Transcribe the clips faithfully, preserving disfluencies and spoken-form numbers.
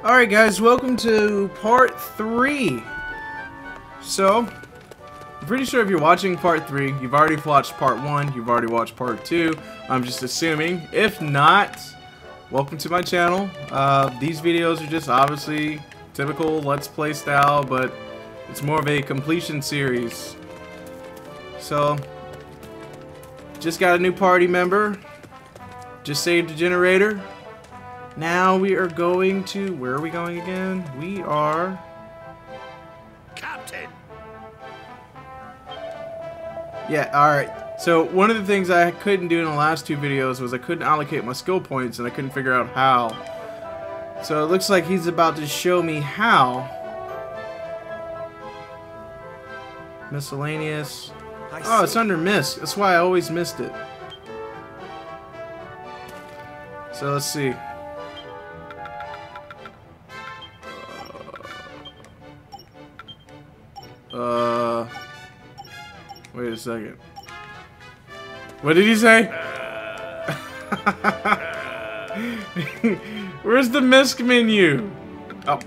Alright guys, welcome to part three. So, I'm pretty sure if you're watching part three, you've already watched part one, you've already watched part two. I'm just assuming. If not, welcome to my channel. Uh, these videos are just obviously typical Let's Play style, but it's more of a completion series. So, just got a new party member. Just saved the generator. Now we are going to, where are we going again? We are Captain. Yeah, alright. So one of the things I couldn't do in the last two videos was I couldn't allocate my skill points and I couldn't figure out how. So it looks like he's about to show me how. Miscellaneous. Oh, it's under miss. That's why I always missed it. So let's see. Uh, wait a second. What did he say? Where's the misc menu? Oh,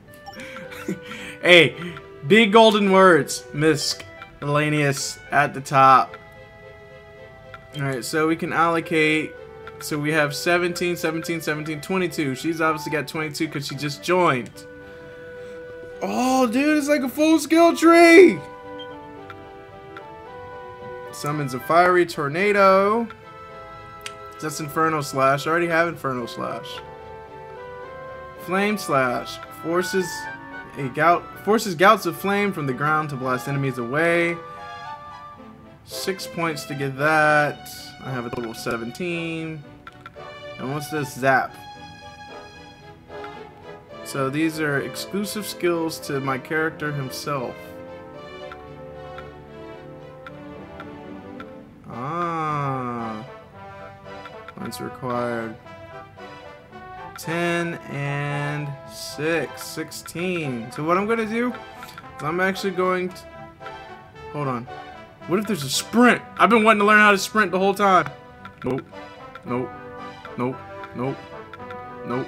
hey, big golden words. Misc, miscellaneous at the top. Alright, so we can allocate. So we have seventeen, seventeen, seventeen, twenty-two. She's obviously got twenty-two because she just joined. Oh, dude, it's like a full skill tree! Summons a fiery tornado. That's Inferno Slash. I already have Inferno Slash. Flame Slash. Forces a gout forces gouts of flame from the ground to blast enemies away. Six points to get that. I have a total of seventeen. And what's this? Zap. So these are exclusive skills to my character himself. Ah. Once required. ten and six. sixteen. So what I'm going to do is I'm actually going to... Hold on. What if there's a sprint? I've been wanting to learn how to sprint the whole time. Nope. Nope. Nope. Nope. Nope.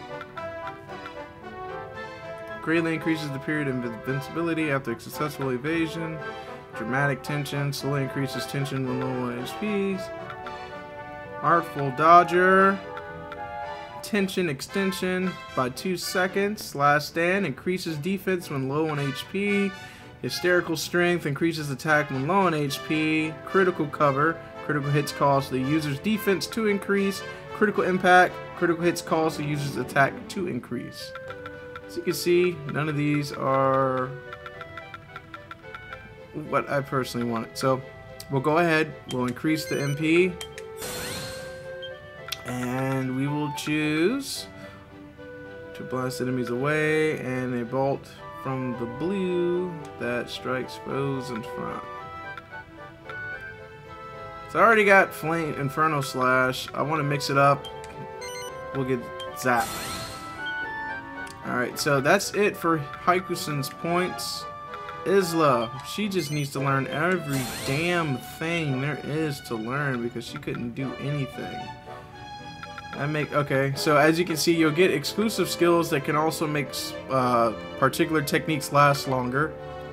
Greatly increases the period of invincibility after successful evasion. Dramatic tension. Slowly increases tension when low on H Ps. Artful Dodger. Tension extension by two seconds. Last stand increases defense when low on H P. Hysterical Strength increases attack when low on H P. Critical Cover. Critical hits cause the user's defense to increase. Critical Impact. Critical hits cause the user's attack to increase. As you can see, none of these are what I personally wanted. So we'll go ahead. We'll increase the M P. And we will choose to blast enemies away and a bolt from the blue that strikes foes in front. So I already got Flame Inferno Slash. I want to mix it up. We'll get Zap. Alright, so that's it for Hyakusen's points. Isla, she just needs to learn every damn thing there is to learn because she couldn't do anything. I make okay, so as you can see, you'll get exclusive skills that can also make uh, particular techniques last longer.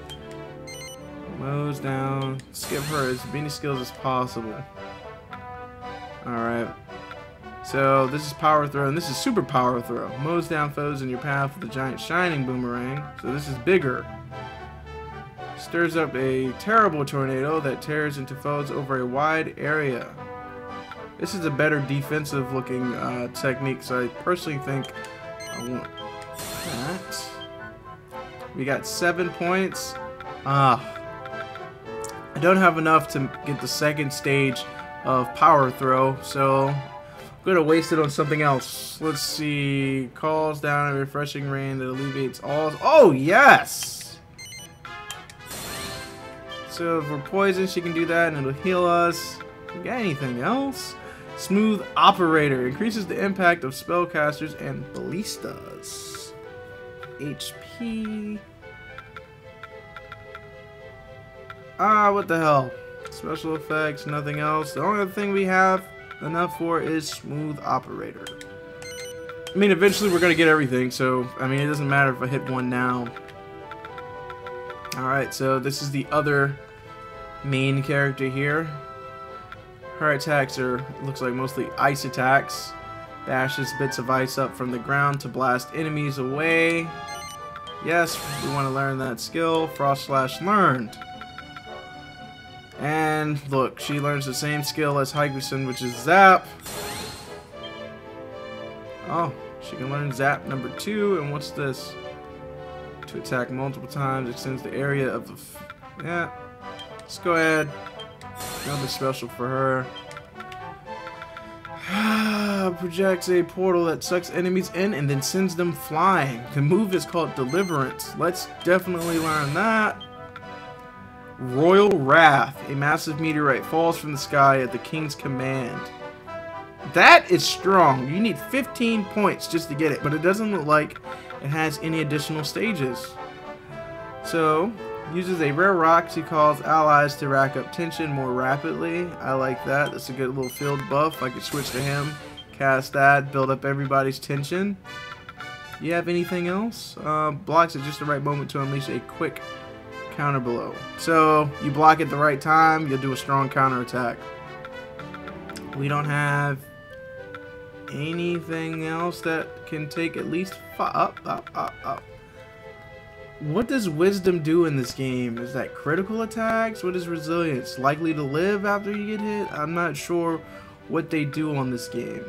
Mows down. Let's give her as many skills as possible. Alright. So this is Power Throw, and this is Super Power Throw. Mows down foes in your path with a giant shining boomerang. So this is bigger. Stirs up a terrible tornado that tears into foes over a wide area. This is a better defensive looking uh, technique, so I personally think I want that. We got seven points. Ah. I don't have enough to get the second stage of Power Throw, so I'm going to waste it on something else. Let's see. Calls down a refreshing rain that alleviates all... Oh, yes! So if we're poisoned, she can do that and it'll heal us. We got anything else? Smooth Operator. Increases the impact of spellcasters and ballistas. H P. Ah, what the hell? Special effects, nothing else. The only other thing we have enough for is Smooth Operator. I mean, eventually we're gonna get everything, so I mean, it doesn't matter if I hit one now. Alright, so this is the other main character here. Her attacks are, looks like mostly ice attacks. Bashes bits of ice up from the ground to blast enemies away. Yes, we want to learn that skill. Frost Slash learned. And look, she learns the same skill as Higuson, which is Zap. Oh, she can learn Zap number two. And what's this? To attack multiple times, extends the area of the... F yeah, let's go ahead. Nothing special for her. Projects a portal that sucks enemies in and then sends them flying. The move is called Deliverance. Let's definitely learn that. Royal Wrath. A massive meteorite falls from the sky at the king's command. That is strong. You need fifteen points just to get it, but it doesn't look like it has any additional stages. So, uses a rare rock to cause allies to rack up tension more rapidly. I like that. That's a good little field buff. I could switch to him, cast that, build up everybody's tension. You have anything else? Uh, blocks at just the right moment to unleash a quick counter blow. So, you block at the right time, you'll do a strong counter attack. We don't have anything else that can take at least five. Up, up, up, up. What does Wisdom do in this game? Is that critical attacks? What is Resilience? Likely to live after you get hit? I'm not sure what they do on this game.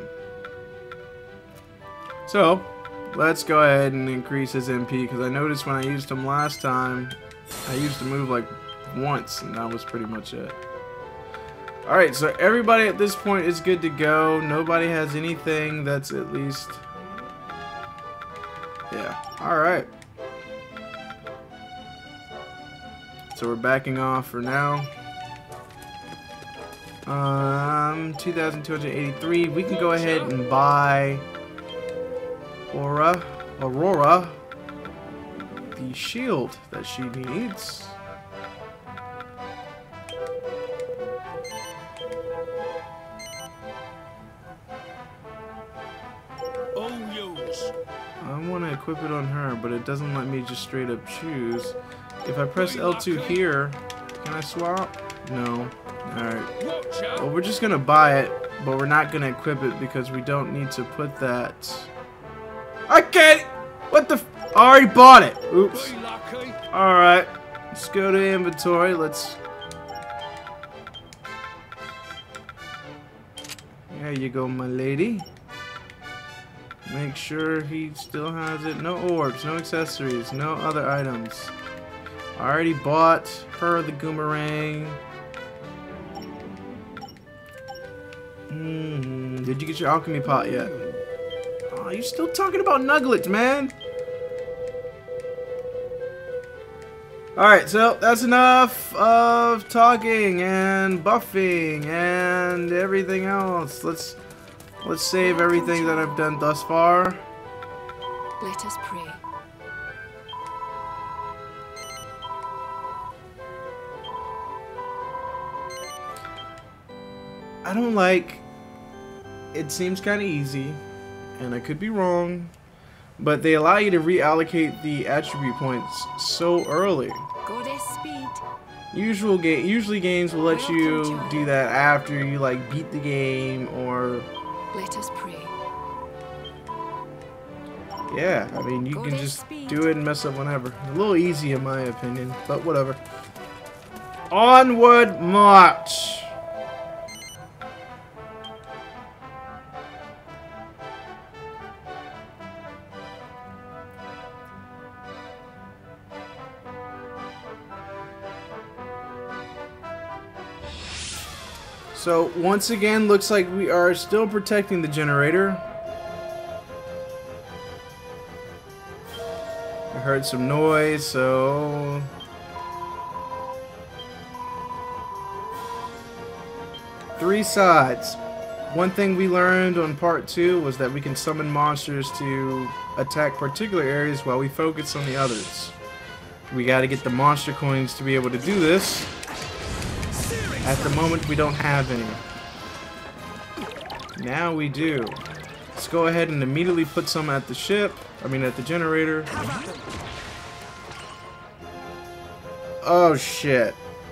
So, let's go ahead and increase his M P, because I noticed when I used him last time, I used to move like once, and that was pretty much it. Alright, so everybody at this point is good to go. Nobody has anything that's at least... Yeah, alright. So we're backing off for now. Um, two thousand two hundred eighty-three. We can go ahead and buy Aura, Aurora the shield that she needs. I want to equip it on her, but it doesn't let me just straight up choose. If I press L two here, can I swap? No. Alright. Well, we're just going to buy it, but we're not going to equip it because we don't need to put that... I can't! What the f... I already bought it! Oops. Alright. Let's go to inventory. Let's... There you go, my lady. Make sure he still has it. No orbs, no accessories, no other items. I already bought her the Goomerang. Mm, did you get your alchemy pot yet? Oh, you're still talking about Nuglets, man. Alright, so that's enough of talking and buffing and everything else. Let's let's save everything that I've done thus far. Let us pray. I don't like, it seems kind of easy, and I could be wrong, but they allow you to reallocate the attribute points so early. Goddess speed. Usual ga usually games will let you do that after you like beat the game, or let us pray. Yeah, I mean you can just do it and mess up whenever. A little easy in my opinion, but whatever. Onward march. So, once again, looks like we are still protecting the generator. I heard some noise, so... Three sides. One thing we learned on part two was that we can summon monsters to attack particular areas while we focus on the others. We gotta get the monster coins to be able to do this. At the moment, we don't have any. Now we do. Let's go ahead and immediately put some at the ship. I mean, at the generator. Oh, shit.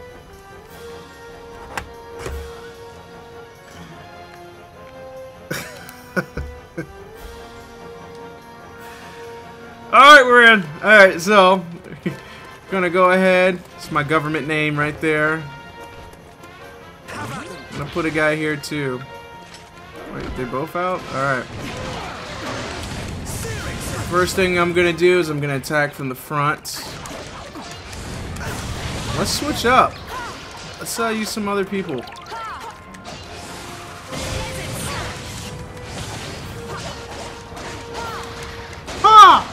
Alright, we're in. Alright, so gonna go ahead. It's my government name right there. I'm gonna put a guy here too. Wait, they're both out? Alright. First thing I'm gonna do is I'm gonna attack from the front. Let's switch up. Let's uh, use some other people. Ha!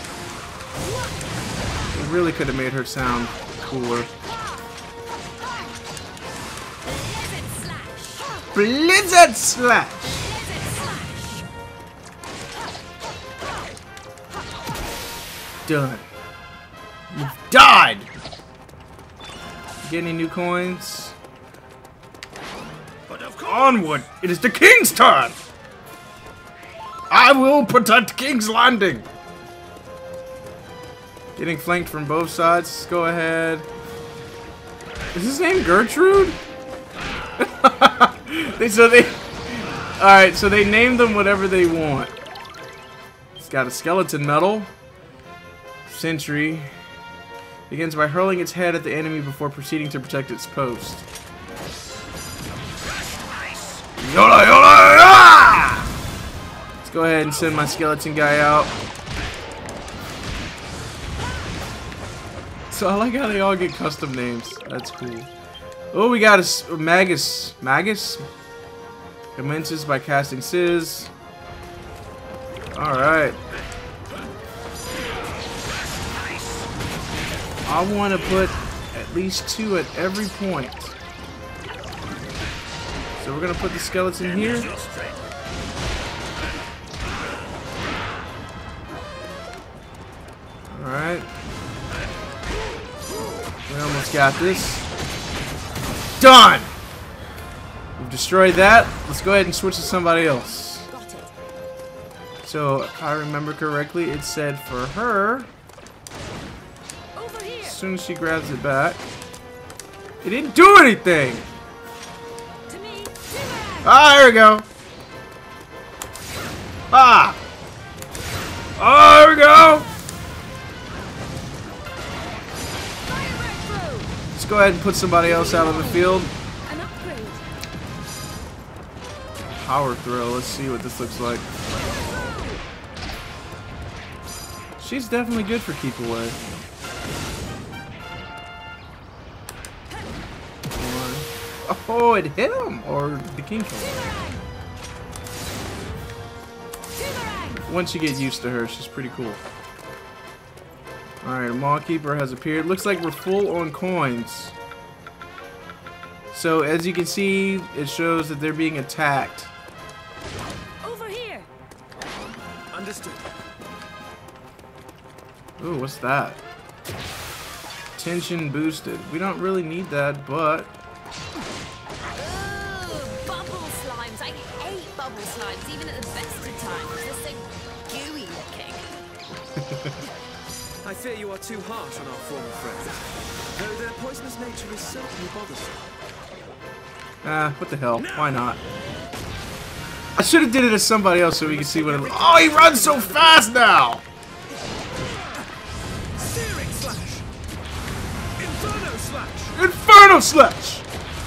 It really could have made her sound cooler. Blizzard Slash! Done. You've died! Get any new coins? Onward! It is the king's turn! I will protect King's Landing! Getting flanked from both sides. Let's go ahead. Is his name Gertrude? they so they Alright, so they named them whatever they want. It's got a skeleton medal. Sentry. Begins by hurling its head at the enemy before proceeding to protect its post. Yola yola yola! Let's go ahead and send my skeleton guy out. So I like how they all get custom names. That's cool. Oh, we got a, a Magus. Magus? Commences by casting Sizz. Alright. I want to put at least two at every point. So we're going to put the skeleton here. Alright. We almost got this. Done! We've destroyed that. Let's go ahead and switch to somebody else. So, if I remember correctly, it said for her, as soon as she grabs it back, it didn't do anything! Ah, there we go! Ah! Oh, there we go! Let's go ahead and put somebody else out on the field. An upgrade. Power throw. Let's see what this looks like. She's definitely good for keep away. Oh, it hit him! Or the king killed him. Once you get used to her, she's pretty cool. Alright, a Maw Keeper has appeared. Looks like we're full on coins. So, as you can see, it shows that they're being attacked. Over here. Understood. Ooh, what's that? Tension boosted. We don't really need that, but... Ooh, bubble slimes. I hate bubble slimes, even at the best of times. They're so gooey looking. I fear you are too harsh on our former friends, though their poisonous nature is certainly bothersome. Ah, what the hell? Why not? I should have did it as somebody else so we could see what it looks. Oh, he runs so fast now! Searing slash! Inferno slash! Inferno Slash!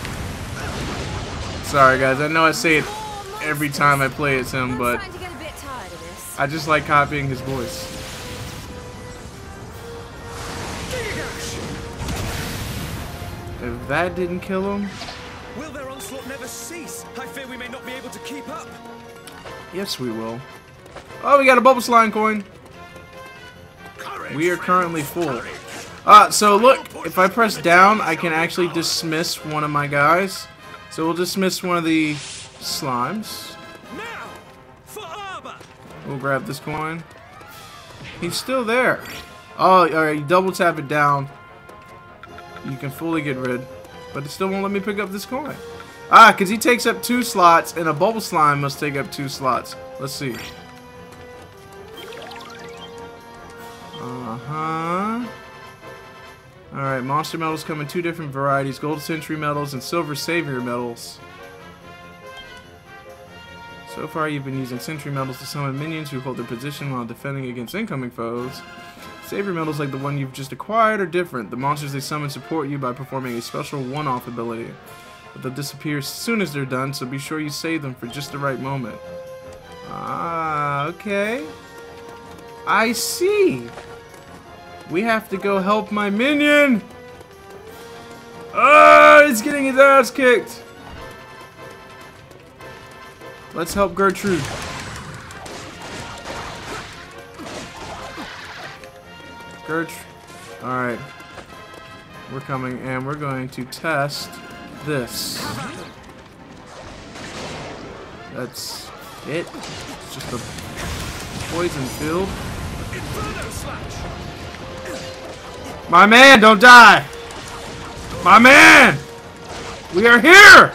Sorry guys, I know I say it every time I play as him, but I'm starting to get a bit tired of this. I just like copying his voice. If that didn't kill him, Will their onslaught never cease? I fear we may not be able to keep up. yes we will. Oh, we got a Bubble Slime coin. Courage, We are currently friends, full. courage. Ah, so look, if I press down, I can actually dismiss one of my guys. So we'll dismiss one of the slimes. Now, for Arbor. We'll grab this coin. He's still there. Oh, alright, you double tap it down. You can fully get rid. But it still won't let me pick up this coin. Ah, because he takes up two slots, and a bubble slime must take up two slots. Let's see. Uh-huh. Alright, monster medals come in two different varieties. Gold Century medals and Silver Savior medals. So far, you've been using Sentry medals to summon minions who hold their position while defending against incoming foes. Savior medals, like the one you've just acquired, are different. The monsters they summon support you by performing a special one-off ability. But they'll disappear as soon as they're done, so be sure you save them for just the right moment. Ah, okay. I see. We have to go help my minion! Ah, he's getting his ass kicked! Let's help Gertrude. Gertrude. Alright. We're coming, and we're going to test this. That's it. It's just a poison field. My man, don't die! My man! We are here!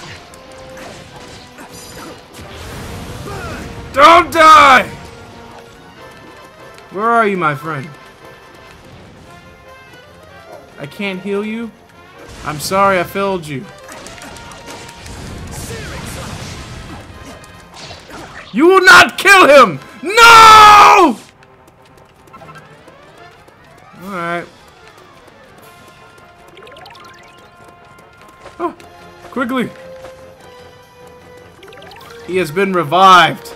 Don't die! Where are you, my friend? I can't heal you? I'm sorry I failed you. You will not kill him! No! Alright. Oh, quickly! He has been revived.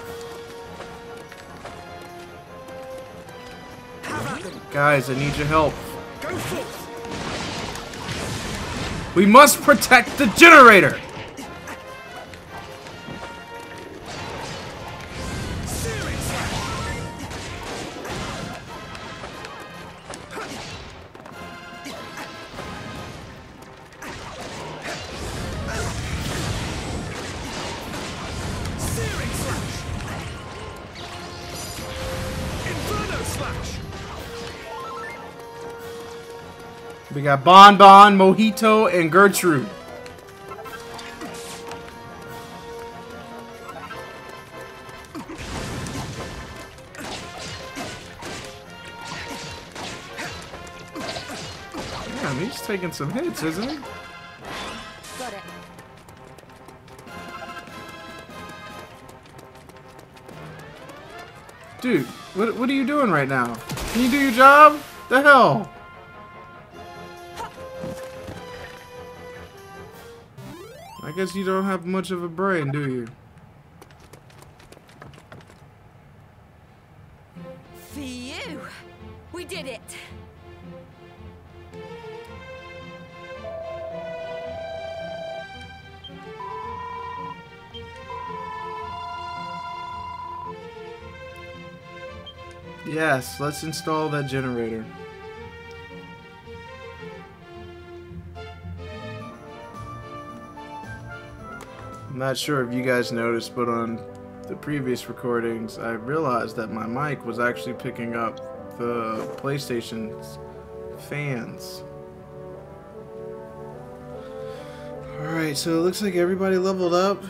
Guys, I need your help. We must protect the generator! We got Bon Bon, Mojito, and Gertrude. Damn, he's taking some hits, isn't he? Got it. Dude, what, what are you doing right now? Can you do your job? The hell? I guess you don't have much of a brain, do you? Phew! We did it! Yes, let's install that generator. I'm not sure if you guys noticed, but on the previous recordings, I realized that my mic was actually picking up the PlayStation's fans. Alright, so it looks like everybody leveled up.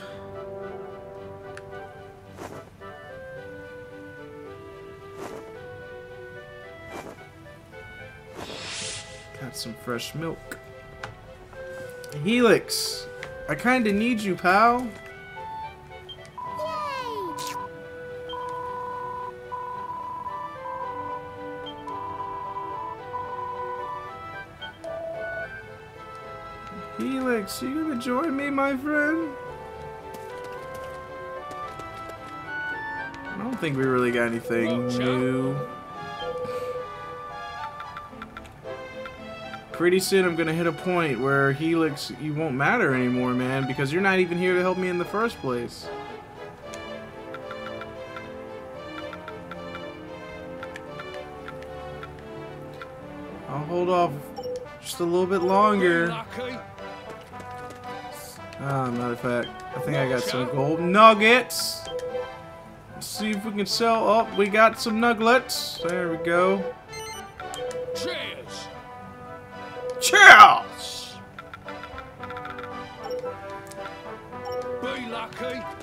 Got some fresh milk. Helix! I kinda need you, pal. Helix, you gonna join me, my friend? I don't think we really got anything new. Pretty soon I'm gonna hit a point where Helix, you won't matter anymore, man, because you're not even here to help me in the first place. I'll hold off just a little bit longer. Ah, matter of fact, I think I got some gold nuggets. Let's see if we can sell. Oh, we got some nuggets. There we go. Cheers! Cheers!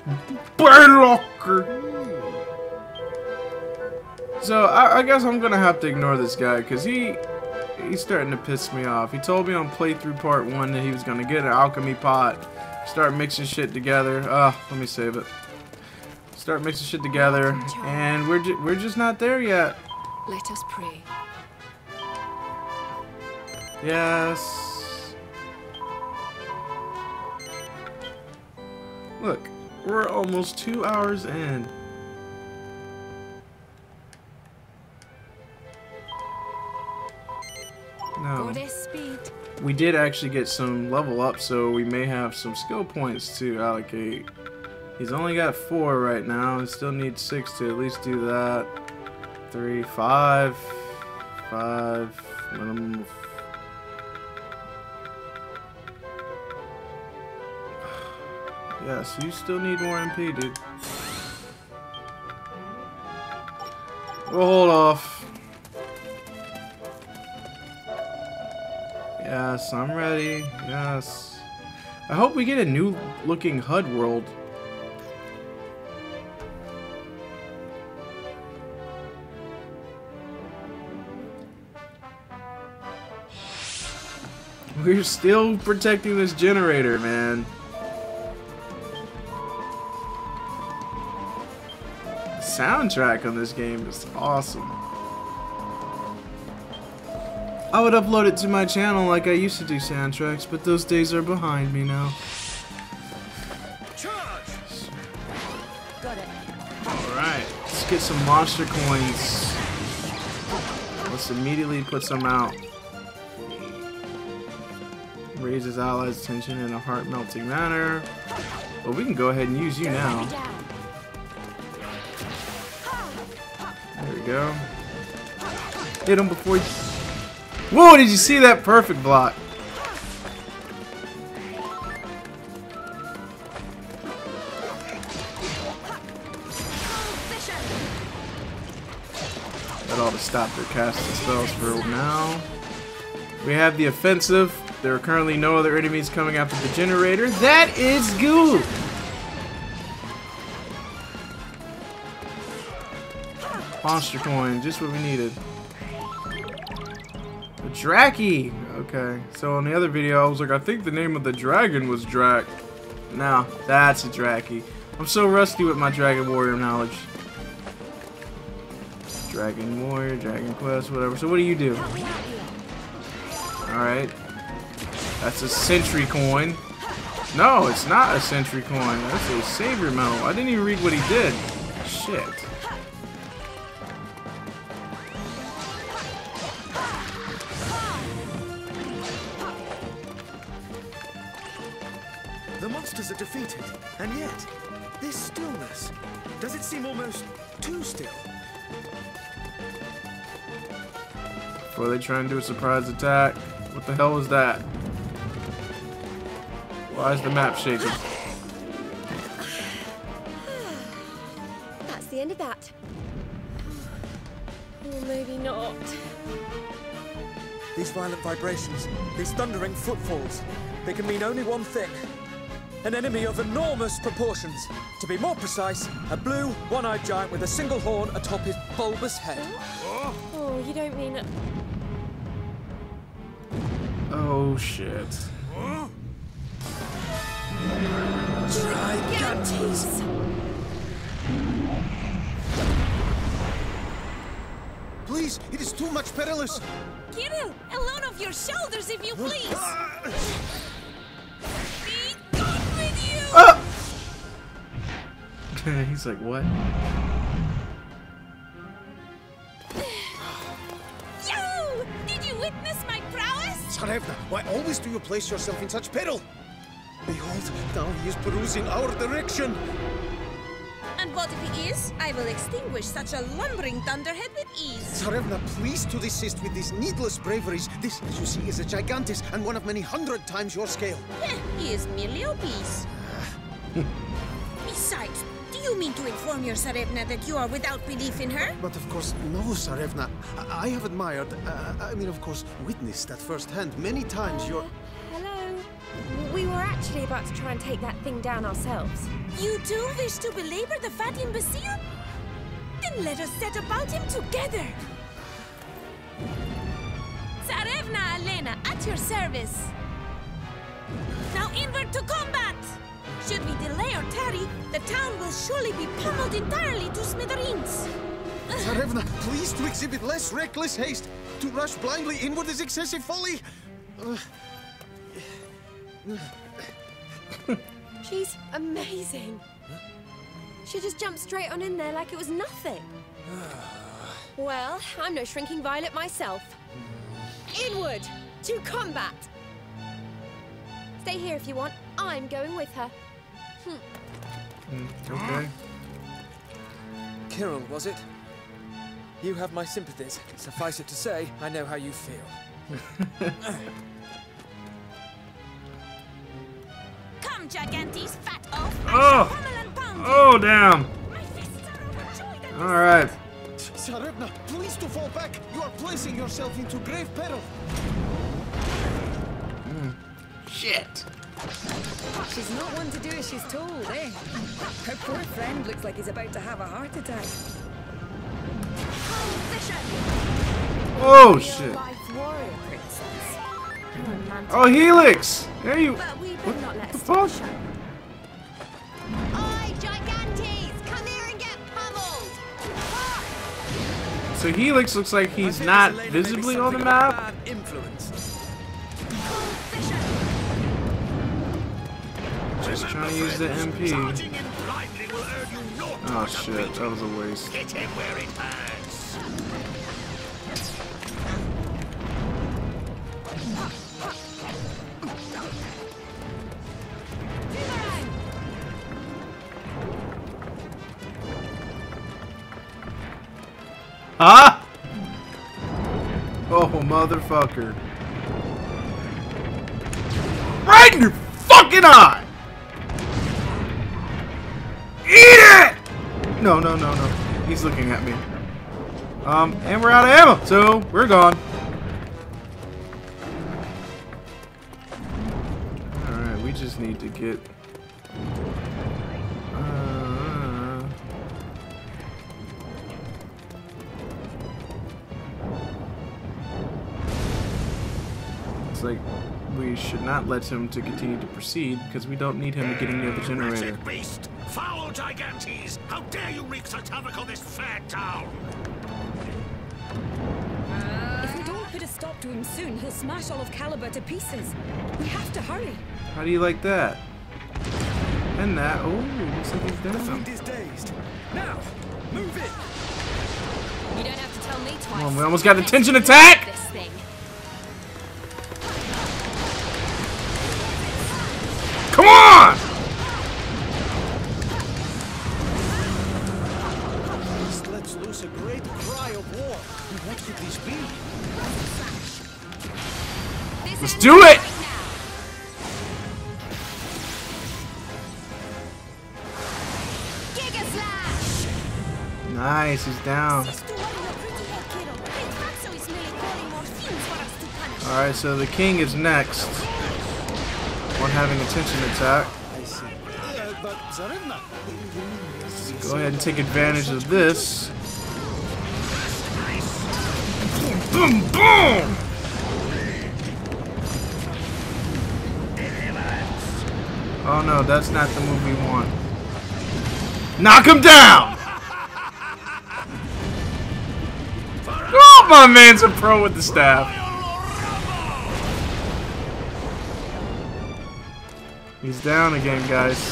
Burlocker. So I, I guess I'm gonna have to ignore this guy because he he's starting to piss me off. He told me on playthrough part one that he was gonna get an alchemy pot, start mixing shit together. Uh, let me save it. Start mixing shit together, and we're ju we're just not there yet. Let us pray. Yes. Look, we're almost two hours in. No. Goddess speed. We did actually get some level up, so we may have some skill points to allocate. He's only got four right now. He still needs six to at least do that. Three, five, five, minimum. Yes, you still need more M P, dude. We'll hold off. Yes, I'm ready. Yes. I hope we get a new looking H U D world. We're still protecting this generator, man. The soundtrack on this game is awesome. I would upload it to my channel like I used to do soundtracks, but those days are behind me now. Charge! Got it. Alright, let's get some monster coins. Let's immediately put some out. Raises allies' attention in a heart-melting manner. Well, we can go ahead and use you now. There we go. Hit him before he... Whoa, did you see that perfect block? That ought to stop their casting spells for now. We have the offensive. There are currently no other enemies coming after the generator. That is good. Monster coin, just what we needed. A Draki. Okay, so on the other video, I was like, I think the name of the dragon was Drak. No, that's a Draki. I'm so rusty with my Dragon Warrior knowledge. Dragon Warrior, Dragon Quest, whatever. So what do you do? Alright. That's a sentry coin. No, it's not a sentry coin. That's a savior medal. I didn't even read what he did. Shit. The monsters are defeated, and yet, this stillness. Does it seem almost too still? Before they try and do a surprise attack. What the hell is that? Why is the map shaking? That's the end of that. Or maybe not. These violent vibrations, these thundering footfalls, they can mean only one thing. An enemy of enormous proportions. To be more precise, a blue, one-eyed giant with a single horn atop his bulbous head. Oh, you don't mean it. Oh shit. Gigantes! Please, it is too much perilous. Kirill, alone off your shoulders if you please. Be gone with you! Oh! He's like, what? Yo! Did you witness my prowess? Tsarevna, why always do you place yourself in such peril? Behold, now he is perusing our direction. And what if he is? I will extinguish such a lumbering thunderhead with ease. Tsarevna, please to desist with these needless braveries. This, as you see, is a gigantis and one of many hundred times your scale. Heh, he is merely obese. Besides, do you mean to inform your Tsarevna that you are without belief in her? But of course, no, Tsarevna. I, I have admired, uh, I mean, of course, witnessed at first hand many times your... Hello. We were actually about to try and take that thing down ourselves. You do wish to belabor the fat imbecile? Then let us set about him together. Tsarevna Elena, at your service. Now inward to combat! Should we delay or tarry, the town will surely be pummeled entirely to smithereens. Tsarevna, please to exhibit less reckless haste. To rush blindly inward is excessive folly. Uh, She's amazing. She just jumped straight on in there like it was nothing. Well, I'm no shrinking violet myself. Inward! To combat! Stay here if you want. I'm going with her. Mm, okay. Kirill, was it? You have my sympathies. Suffice it to say, I know how you feel. Come, Gigantes, fat oaf! Oh! Oh, damn! My fists are overjoyed at All right. Tsarevna, please to fall back. You are placing yourself into grave peril. Shit. She's not one to do as she's told, eh? Her poor friend looks like he's about to have a heart attack. Oh, shit. Life warrior princess. Romantic. Oh, Helix! There you. But we better not let the us stop fuck? the show. Oi, Gigantes! Come here and get pummeled! So Helix looks like he's I feel not this lady may be visibly on the something of a map. bad influence. Just trying to use the M P. Charging him blindly will earn you naught Oh but a shit, beating. that was a waste. Hit him where it hurts. Huh? Oh, motherfucker. Right in your fucking eye! Eat it! No, no, no, no. He's looking at me. Um, and we're out of ammo, so we're gone. Alright, we just need to get... Uh, It's like we should not let him to continue to proceed because we don't need him to get near the generator. Wretched beast! Foul Gigantes! How dare you wreak such havoc on this fair town! If we don't put a stop to him soon, he'll smash all of Caliber to pieces. We have to hurry. How do you like that? And that. Oh, looks like he's The down. fleet is dazed. Now, move in! You don't have to tell me twice. Come on, we almost got a tension attack! This thing. Come on! This lets loose a great cry of war. What could this be? This Let's ends do it! right now. Giga Slash! Nice, he's down. Cease to worry your pretty head, Kirill. Great Fatso is merely calling more fiends for us to punish. Alright, so the king is next. One having a tension attack. I see. Uh, but Tsarevna, Go ahead and take advantage of this. Boom, boom! Oh no, that's not the move we want. Knock him down! Oh, my man's a pro with the staff. He's down again, guys.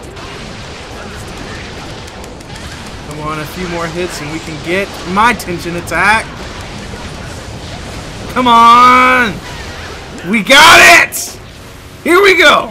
Come on, a few more hits and we can get my tension attack. Come on! We got it! Here we go!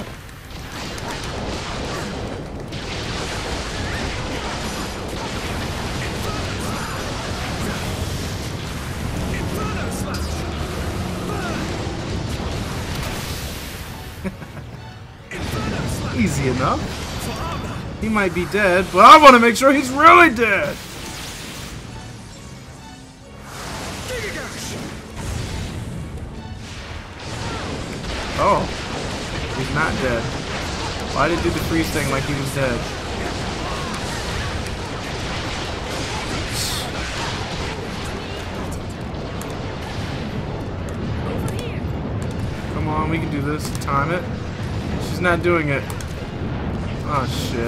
Easy enough. He might be dead, but I want to make sure he's really dead. Oh. He's not dead. Why did it do the freeze thing like he was dead? Come on, we can do this. Time it. She's not doing it. Oh shit.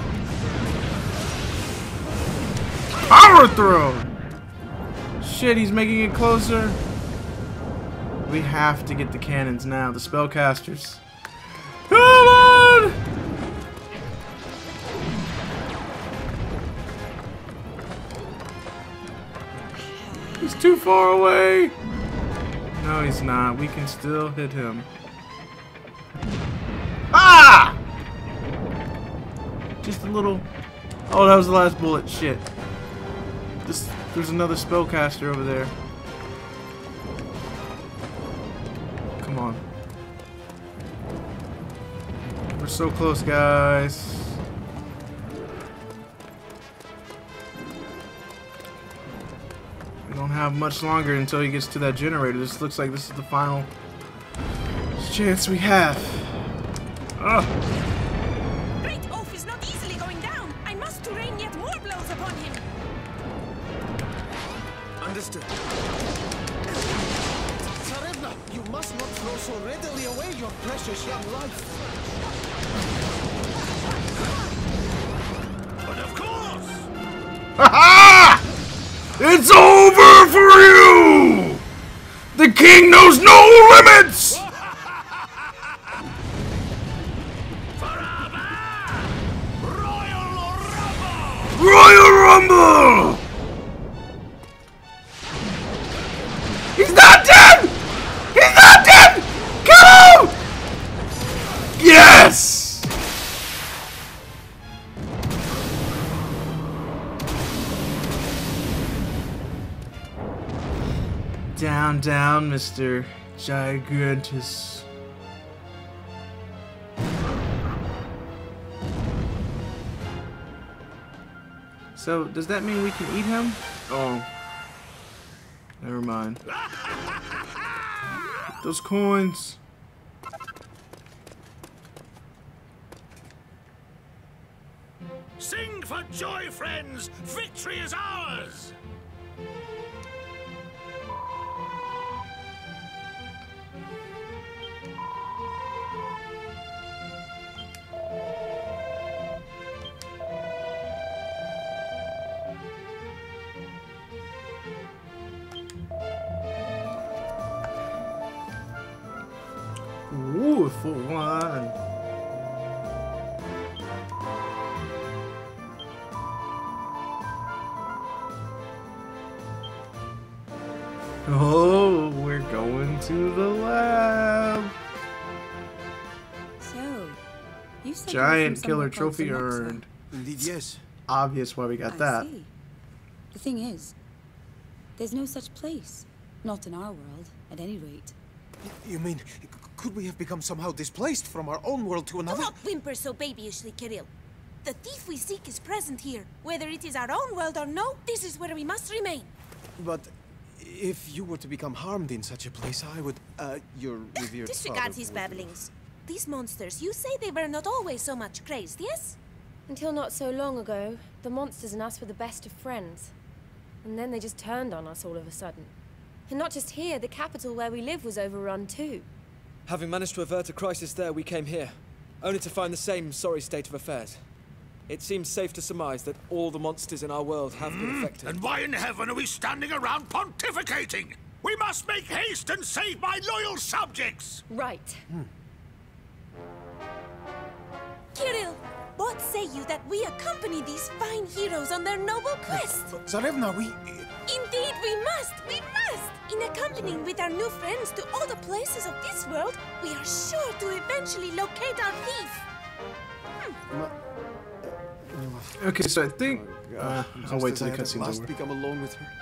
Power throw! Shit, he's making it closer. We have to get the cannons now, the spellcasters. Come on! He's too far away. No, he's not. We can still hit him. Ah! Just a little. Oh, that was the last bullet. Shit. This, there's another spellcaster over there. Come on. We're so close, guys. We don't have much longer until he gets to that generator. This looks like this is the final chance we have. Ugh. Great Oaf is not easily going down. I must rain yet more blows upon him. Understood. Tsarevna, you must not throw so readily away your precious young life. But of course! Ha-ha! It's over for you! The king knows no limits! Royal Rumble! He's not dead! He's not dead! Come on! Yes! Down, down, Mister Gigantus. So, does that mean we can eat him? Oh. Never mind. Those coins. Sing for joy, friends! Victory is ours! Ooh, for one. Oh, we're going to the lab. So, you said Giant killer trophy earned. Indeed, yes. Obvious why we got I that. see. The thing is, there's no such place. Not in our world, at any rate. You mean, could we have become somehow displaced from our own world to another? Do not whimper so babyishly, Kirill. The thief we seek is present here. Whether it is our own world or no, this is where we must remain. But if you were to become harmed in such a place, I would, uh, your revered Disregard father his would- babblings. These monsters, you say they were not always so much crazed, yes? Until not so long ago, the monsters and us were the best of friends. And then they just turned on us all of a sudden. And not just here, the capital where we live was overrun too. Having managed to avert a crisis there, we came here, only to find the same sorry state of affairs. It seems safe to surmise that all the monsters in our world have been affected. And why in heaven are we standing around pontificating? We must make haste and save my loyal subjects! Right. Kirill, what say you that we accompany these fine heroes on their noble quest? Tsarevna, we... Indeed, we must! We must! In accompanying with our new friends to all the places of this world, we are sure to eventually locate our thief. Okay, so I think uh, Just I'll wait as till I the had at cutscene's last over. become alone with her.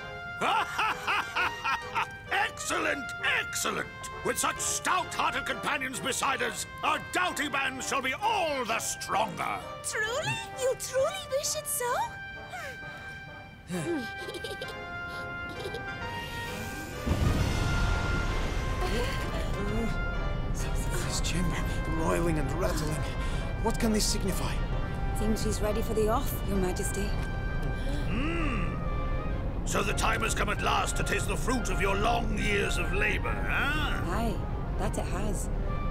Excellent, excellent! With such stout-hearted companions beside us, our doughty band shall be all the stronger! Truly? You truly wish it so? This him, roiling and rattling. What can this signify? Seems she's ready for the off, Your Majesty. Hmm. So the time has come at last to taste the fruit of your long years of labor, huh? Aye, that it has.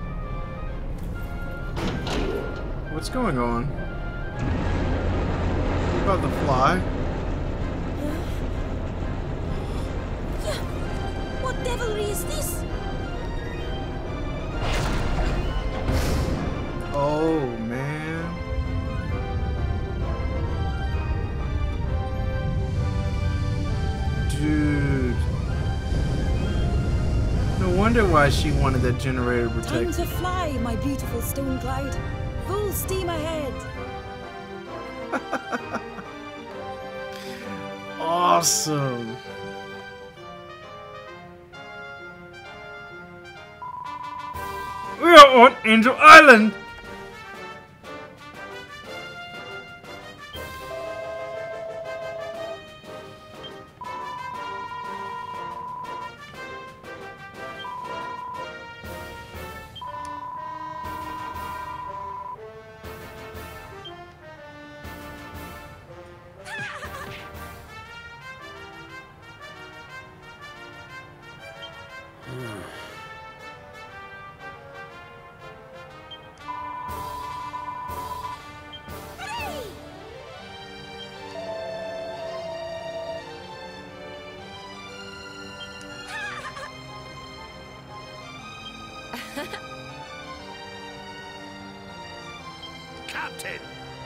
What's going on? What about the fly? Yeah. What devilry is this? Oh, man. Dude. No wonder why she wanted that generator Time protected. to fly, my beautiful stone cloud. Full steam ahead. Awesome. We are on Angel Island. Captain!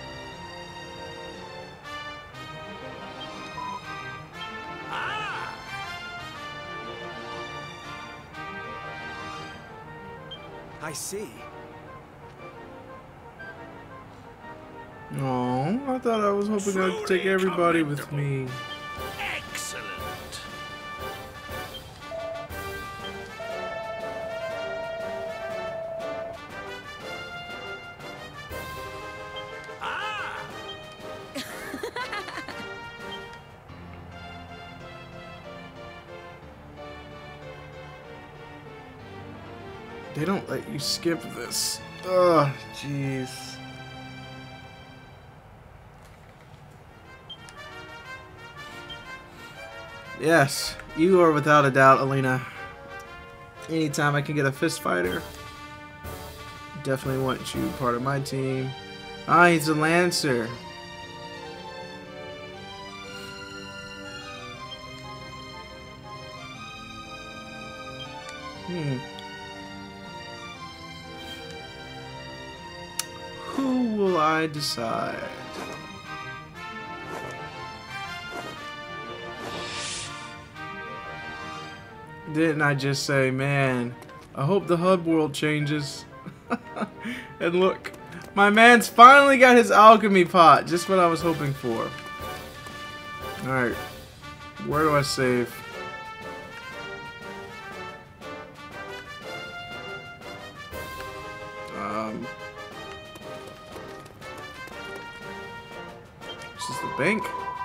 Ah! I see. Oh, I thought I was hoping I could take everybody with me. Excellent! Ah! They don't let you skip this. Ugh, jeez. Yes, you are without a doubt, Alina. Anytime I can get a fist fighter, definitely want you part of my team. Ah, he's a Lancer. Hmm. Who will I decide? Didn't I just say, man, I hope the H U D world changes. And look, my man's finally got his alchemy pot. Just what I was hoping for. Alright. Where do I save? Um, this is the bank.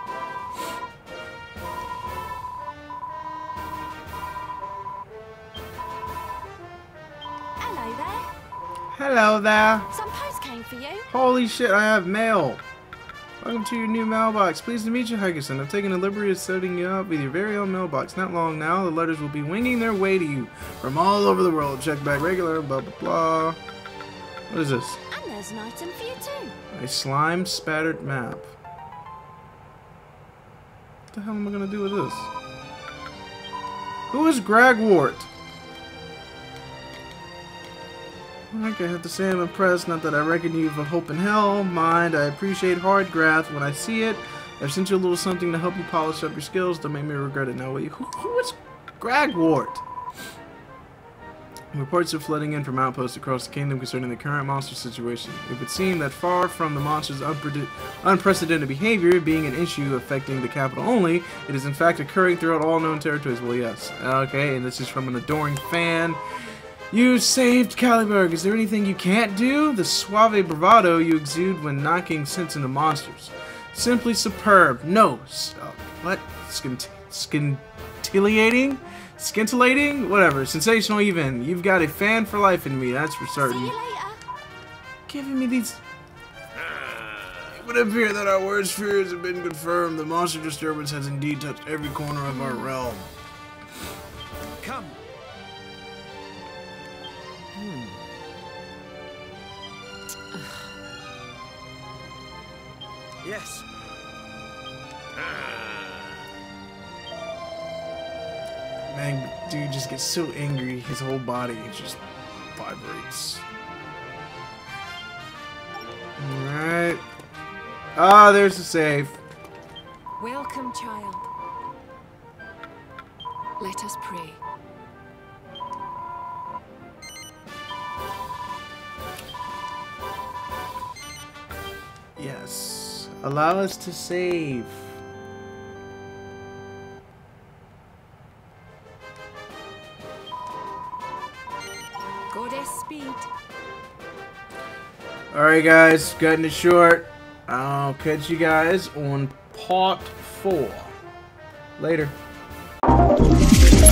Hello there. Hello there. Some post came for you. Holy shit, I have mail. Welcome to your new mailbox. Pleased to meet you, Hikerson. I've taken the liberty of setting you up with your very own mailbox. Not long now, the letters will be winging their way to you from all over the world. Check back regular, blah, blah, blah. What is this? And there's an item for you too. A slime spattered map. What the hell am I going to do with this? Who is Gragwort? Okay, I have to say I'm impressed. Not that I reckon you've a hope in hell. Mind, I appreciate hard graft when I see it. I've sent you a little something to help you polish up your skills. Don't make me regret it now. Wait, who, who is Gragwort? Reports are flooding in from outposts across the kingdom concerning the current monster situation. It would seem that far from the monster's unprecedented behavior being an issue affecting the capital only, it is in fact occurring throughout all known territories. Well, yes. Okay, and this is from an adoring fan. You saved Caliburg. Is there anything you can't do? The suave bravado you exude when knocking sense into monsters. Simply superb. No. Stop. What? Scint scintillating? Scintillating? Whatever. Sensational even. You've got a fan for life in me, that's for certain. See you later. Giving me these... It would appear that our worst fears have been confirmed. The monster disturbance has indeed touched every corner of our realm. Come. Hmm. Yes. Man, dude just gets so angry, his whole body just vibrates. Alright. Ah, there's the save. Welcome, child. Let us pray. Yes. Allow us to save. Goddess speed. Alright guys, cutting it short. I'll catch you guys on part four. Later.